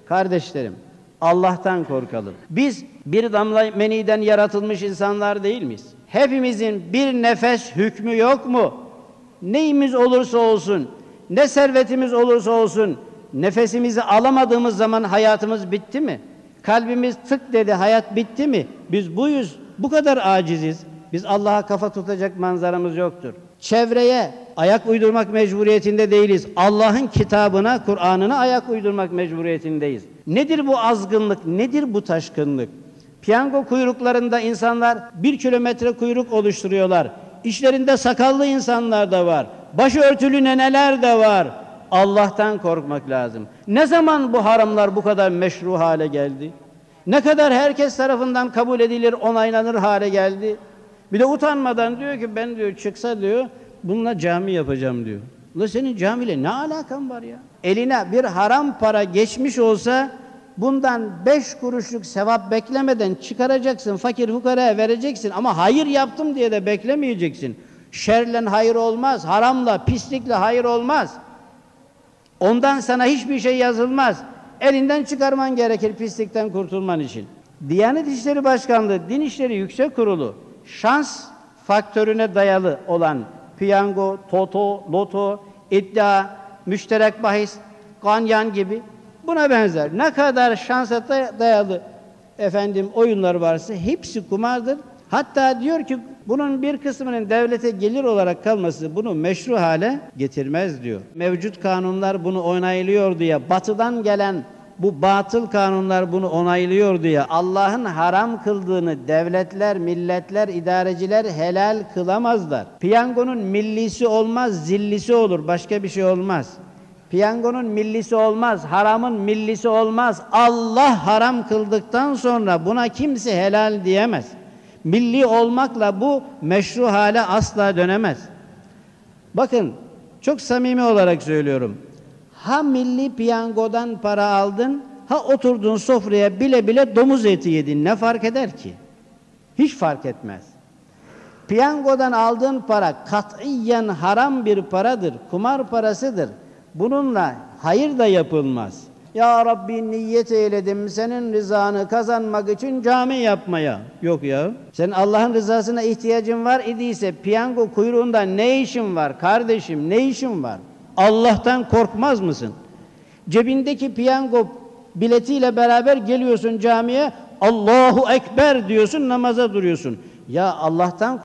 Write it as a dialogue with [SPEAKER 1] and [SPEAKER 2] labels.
[SPEAKER 1] Kardeşlerim, Allah'tan korkalım. Biz bir damla meniden yaratılmış insanlar değil miyiz? Hepimizin bir nefes hükmü yok mu? Neyimiz olursa olsun, ne servetimiz olursa olsun, nefesimizi alamadığımız zaman hayatımız bitti mi? Kalbimiz tık dedi, hayat bitti mi? Biz buyuz, bu kadar aciziz. Biz Allah'a kafa tutacak manzaramız yoktur. Çevreye ayak uydurmak mecburiyetinde değiliz. Allah'ın kitabına, Kur'an'ına ayak uydurmak mecburiyetindeyiz. Nedir bu azgınlık, nedir bu taşkınlık? Piyango kuyruklarında insanlar 1 kilometre kuyruk oluşturuyorlar. İşlerinde sakallı insanlar da var. Başörtülü neneler de var. Allah'tan korkmak lazım. Ne zaman bu haramlar bu kadar meşru hale geldi? Ne kadar herkes tarafından kabul edilir, onaylanır hale geldi? Bir de utanmadan diyor ki ben diyor çıksa diyor bununla cami yapacağım diyor. Ulan senin camiyle ne alakan var ya? Eline bir haram para geçmiş olsa bundan 5 kuruşluk sevap beklemeden çıkaracaksın, fakir fukaraya vereceksin ama hayır yaptım diye de beklemeyeceksin. Şerle hayır olmaz, haramla, pislikle hayır olmaz. Ondan sana hiçbir şey yazılmaz. Elinden çıkarman gerekir pislikten kurtulman için. Diyanet İşleri Başkanlığı, Din İşleri Yüksek Kurulu, şans faktörüne dayalı olan piyango, toto, loto, iddia, müşterek bahis, ganyan gibi buna benzer ne kadar şansa dayalı oyunlar varsa hepsi kumardır. Hatta diyor ki bunun bir kısmının devlete gelir olarak kalması bunu meşru hale getirmez diyor. Mevcut kanunlar bunu onaylıyor diye, batıdan gelen bu batıl kanunlar bunu onaylıyor diye Allah'ın haram kıldığını devletler, milletler, idareciler helal kılamazlar. Piyangonun millisi olmaz, zillisi olur, başka bir şey olmaz. Piyangonun millisi olmaz, haramın millisi olmaz. Allah haram kıldıktan sonra buna kimse helal diyemez. Milli olmakla bu meşru hale asla dönemez. Bakın, çok samimi olarak söylüyorum. Ha milli piyangodan para aldın, ha oturdun sofraya bile bile domuz eti yedin. Ne fark eder ki? Hiç fark etmez. Piyangodan aldığın para katiyen haram bir paradır, kumar parasıdır. Bununla hayır da yapılmaz. Ya Rabbi niyet eyledim senin rızanı kazanmak için cami yapmaya. Yok ya. Sen Allah'ın rızasına ihtiyacın var idiyse piyango kuyruğunda ne işin var kardeşim, ne işin var? Allah'tan korkmaz mısın? Cebindeki piyango biletiyle beraber geliyorsun camiye, Allahu Ekber diyorsun, namaza duruyorsun. Ya Allah'tan